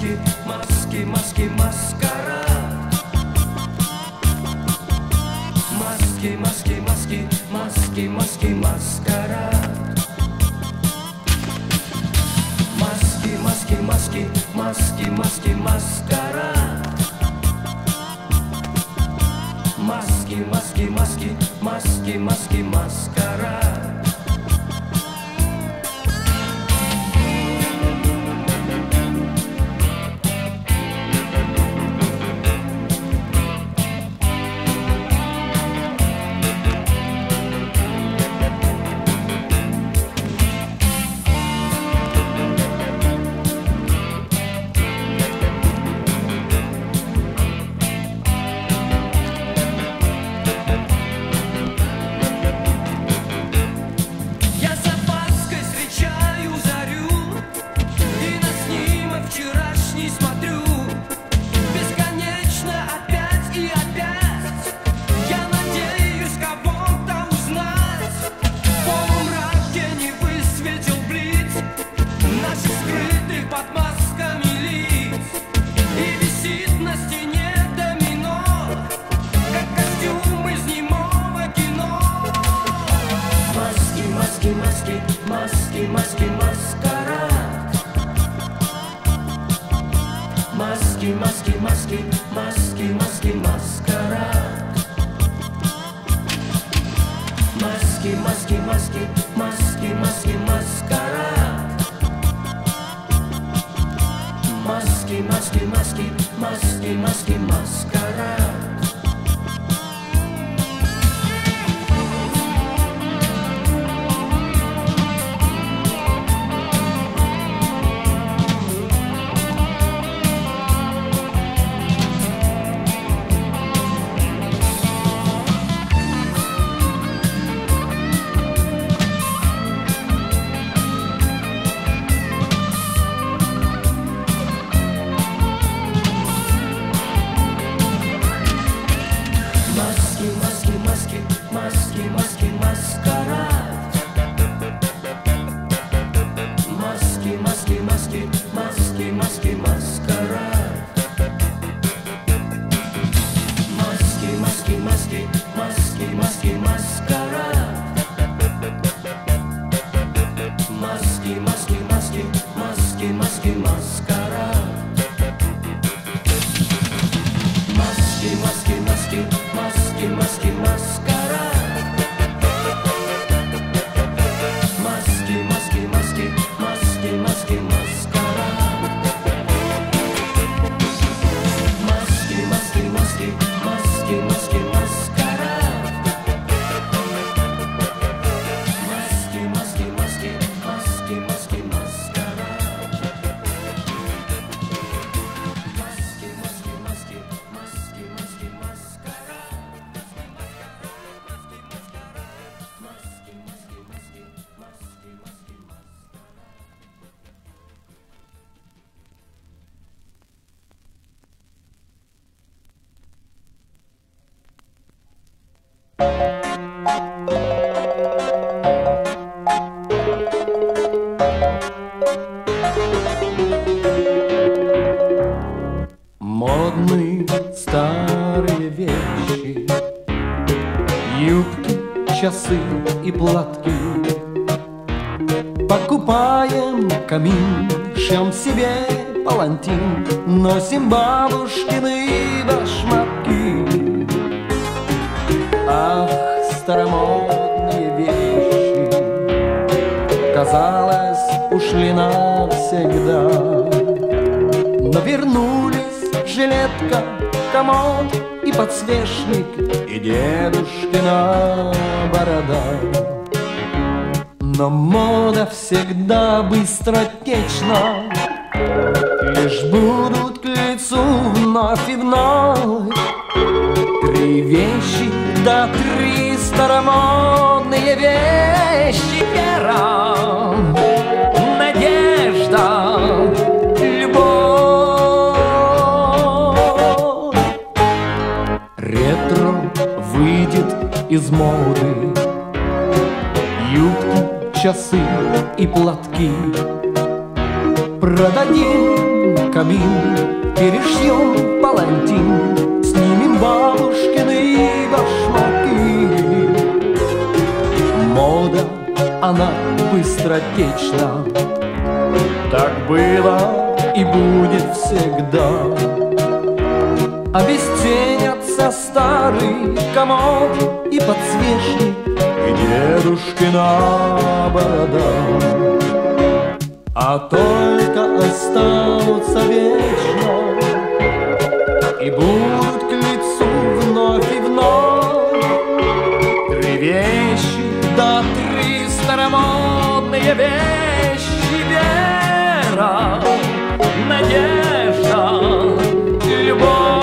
маски, маски, маски, маскарад. Маски, маски, маски, маски, маски, маскарад. Маски, маски, маски, маски, маски, маскарад. Маски, маски, маски, маски, маски, маскарад. Маски, маски, маскарад. Маски, маски, маски, маски, маски, маскарад. Маски, маски, маски, маски, маски, маскарад. Маски, маски, маски, маски, маски, маскарад. Маски, маски, маскарад. Маски, маски, маски, маски, маски, маскарад. Маски, маски, маски, маски, маски, маскарад. Маски, маски, маски, маски, маски, маскарад. Маски, маски, маски, маски, маски, маскарад. Маски, маски, маски, маски, маски, маскарад. Маски, маски, маски, маски, маски, маскарад. Маски, маски, маски, маски, маски, маскарад. Маски, маски, маски, маски, маски, маскарад. Модные старые вещи, юбки, часы и платки. Покупаем камин, шьем себе палантин, носим бабушкины башмаки. Ах, старомодные вещи, казалось, ушли навсегда, но вернулись жилетка, комод и подсвечник, и дедушкина борода. Но мода всегда быстротечна, лишь будут к лицу вновь и вновь 3 вещи, да 3 старомодные вещи. Вера, надежда, любовь. Ретро выйдет из моды, юбки, часы и платки. Продадим камин, перешьем палантин, снимем бабушкины башмаки. Мода, она быстротечна, так было и будет всегда. Обесценятся старый комод и подсвечник, и дедушкина борода, а только останутся вечно и будут к лицу вновь и вновь 3 вещи, да 3 старомодные вещи: вера, надежда, любовь.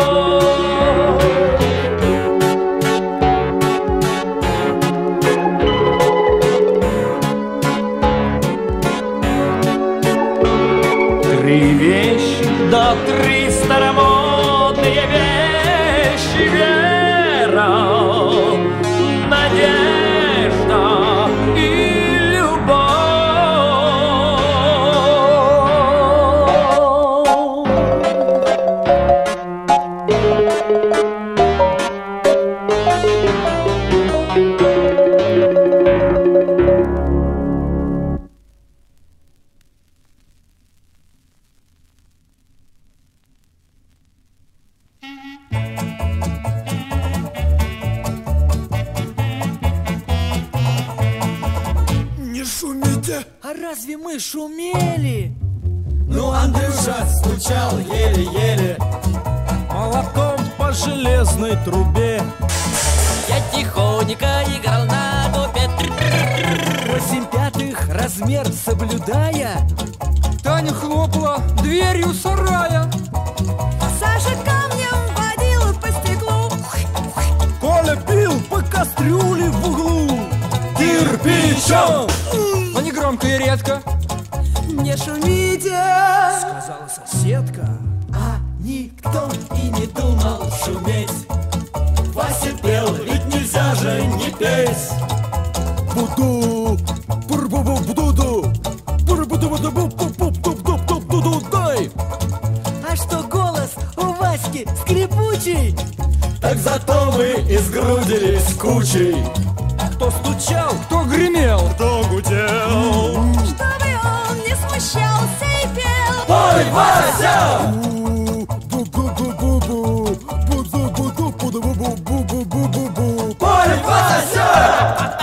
Три вещи, да 3 старомодные вещи: вера, надежда и любовь. А разве мы шумели? Ну, Андрюша стучал еле-еле Молотком по железной трубе. Я тихонько играл на дубе. 8/5 размер соблюдая, Таня хлопала дверью сарая. Саша камнем водил по стеклу. Коля бил по кастрюле в углу кирпичом. Но не громко и редко. Не шумите, Сказала соседка. А никто и не думал шуметь. Вася пел, ведь нельзя же не петь. Буду, буду, дай. А что голос у Васьки скрипучий? Так зато мы и сгрудились кучей. Кто стучал, Кто гремел? кто гудел. чтобы он не смущался и пел. Ой, Вася! Ой, Вася!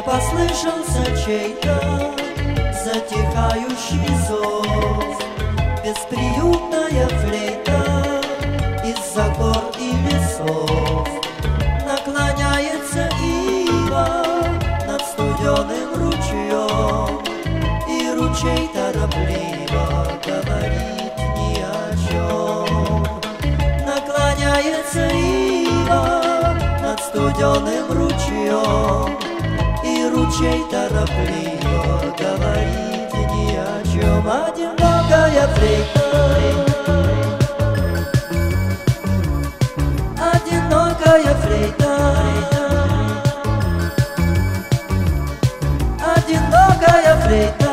послышался чей-то затихающий зов. Бесприютная флейта из-за гор и лесов. Наклоняется ива над студеным ручьем, и ручей торопливо говорит ни о чем. Наклоняется ива над студеным ручьем, и ручей торопливо говорит ни о чем. Одинокая флейта, одинокая флейта, одинокая флейта,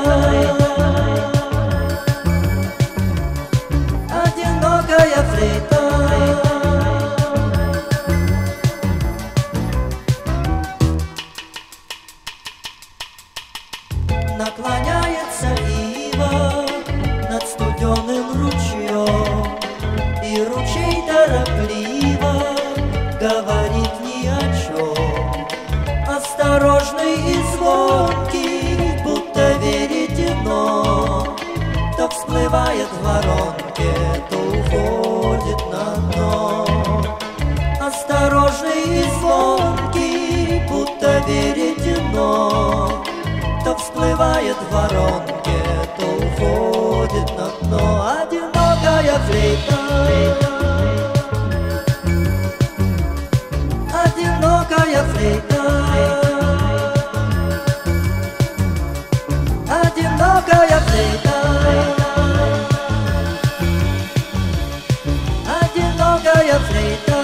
одинокая флейта. Наклоняется ива над студеным ручьем, и ручей торопливо говорит ни о чем. Осторожный и звонкий, будто веретено, то всплывает в воронке, то уходит на дно. Осторожный и звонкий, будто веретено, то всплывает в воронке, то уходит на дно. Одинокая флейта, одинокая флейта, одинокая флейта, одинокая флейта.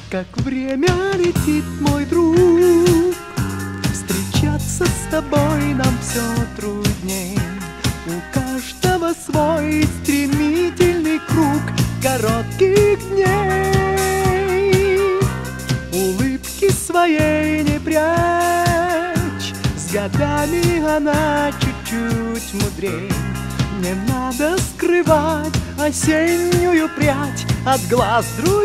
Как время летит, мой друг, встречаться с тобой нам все трудней. У каждого свой стремительный круг коротких дней. Улыбки своей не прячь, с годами она чуть-чуть мудрей. Не надо скрывать осеннюю прядь от глаз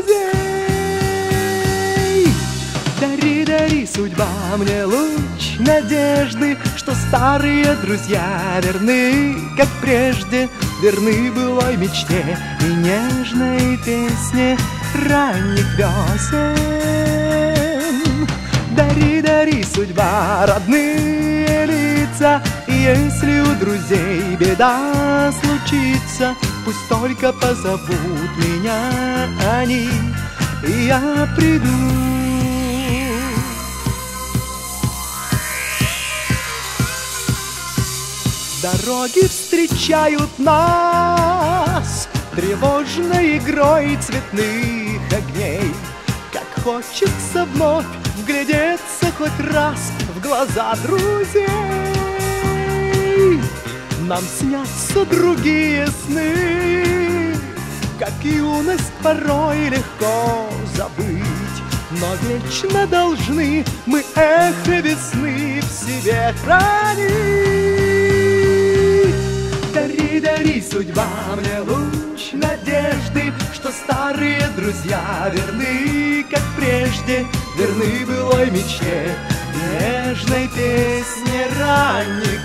друзей. Дари, дари, судьба, мне луч надежды, что старые друзья верны, как прежде, верны былой мечте и нежной песне ранних весен. Дари, дари, судьба, родные лица, и если у друзей беда случится, пусть только позовут меня они, и я приду. Дороги встречают нас тревожной игрой цветных огней. Как хочется вновь вглядеться хоть раз в глаза друзей. Нам снятся другие сны, как юность порой легко забыть, но вечно должны мы эхо весны в себе хранить. Дари, дари, судьба, мне луч надежды, что старые друзья верны, как прежде, верны былой мечте, нежной песне ранних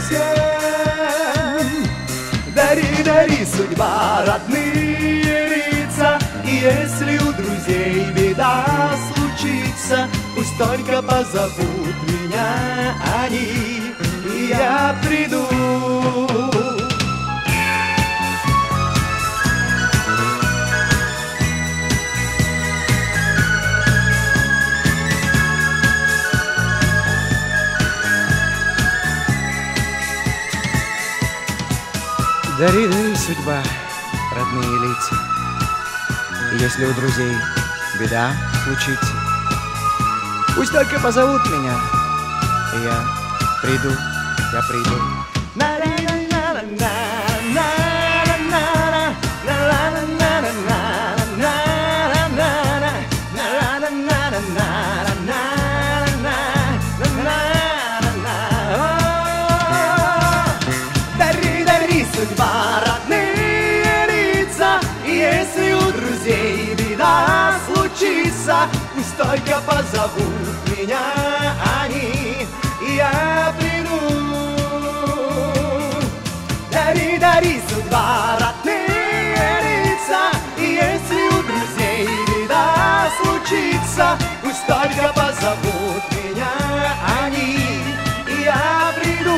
весен. Дари, дари, судьба, родные лица, и если у друзей беда случится, пусть только позовут меня они, и я приду. Дари, дари, судьба, родные лица, и если у друзей беда случится, пусть только позовут меня, и я приду, я приду. Судьба, родные лица, и если у друзей беда случится, пусть только позовут меня они, и я приду. Дари, дари, судьба, родные лица, и если у друзей беда случится, пусть только позовут меня они, и я приду.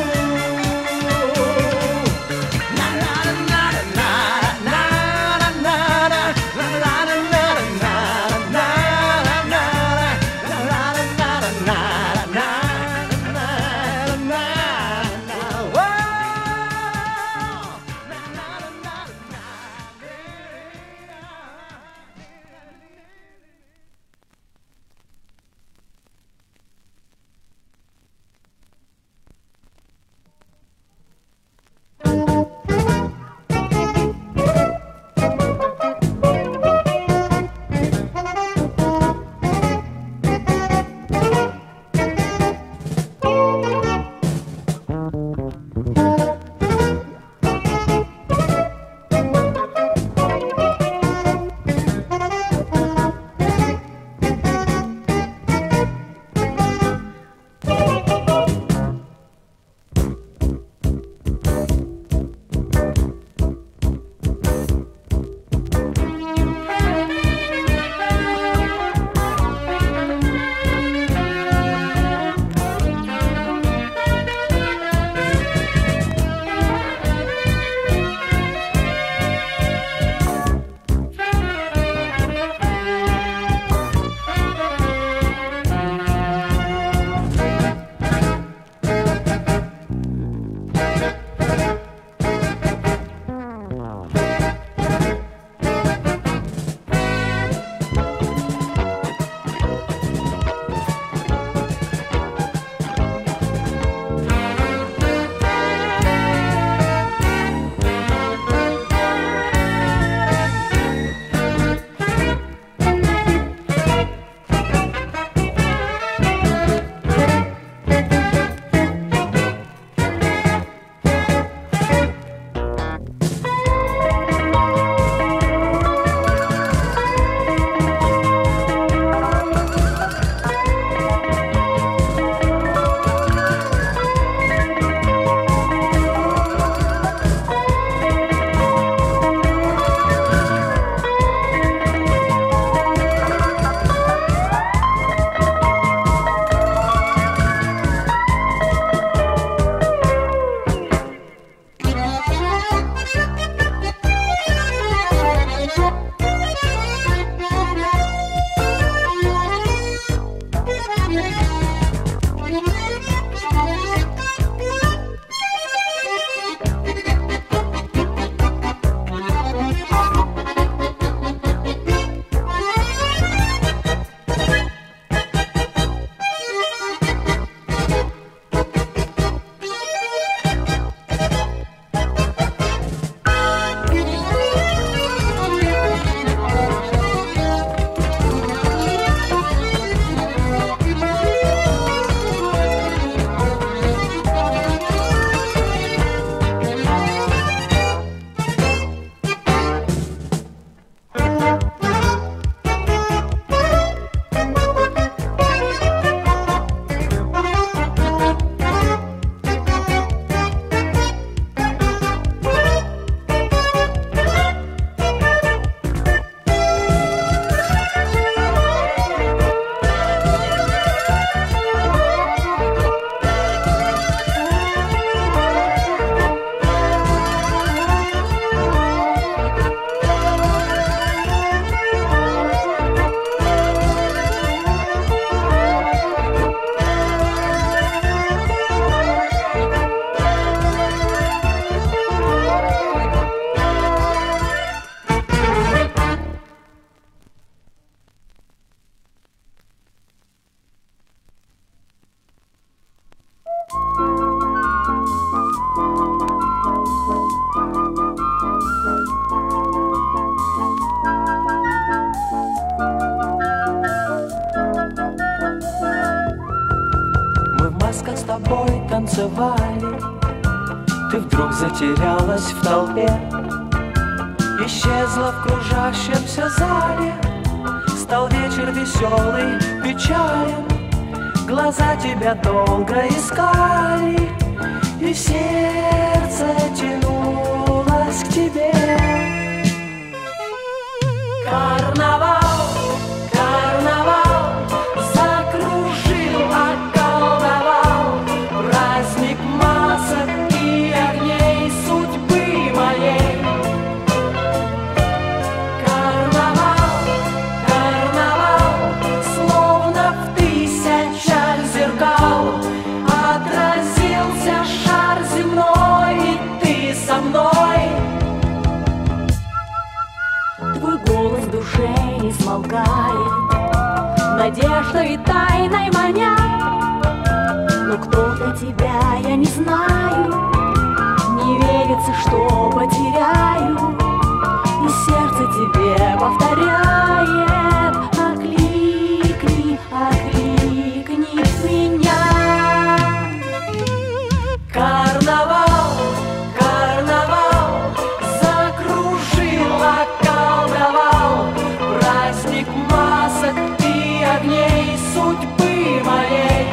танцевали, ты вдруг затерялась в толпе, исчезла в кружащемся зале. Стал вечер веселый, печален, глаза тебя долго искали, и сердце тянулось к тебе. Карнавал, карнавал, закружил, околдовал, праздник масок и огней судьбы моей. Карнавал, карнавал, словно в тысячах зеркал отразился шар земной, и ты со мной. Твой голос в душе не смолкает, надеждой тайной маня, но кто-то тебя я не знаю, не верится, что потеряю, и сердце тебе повторяет: окликни, окликни меня. Карнавал, карнавал, закружил, околдовал, праздник масок и огней судьбы моей.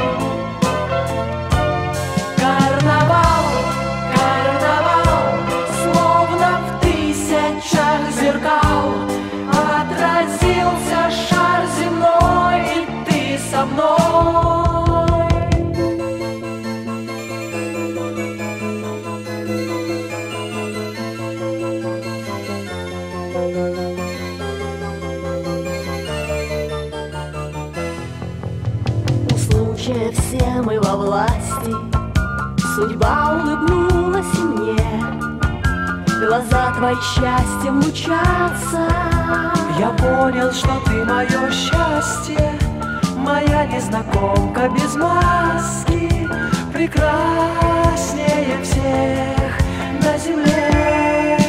Карнавал, карнавал, словно в тысячах зеркал отразился шар земной, и ты со мной. У случая все мы во власти, судьба улыбнулась и мне, глаза твои счастьем лучатся. Я понял, что ты мое счастье, моя незнакомка без маски, прекраснее всех на земле.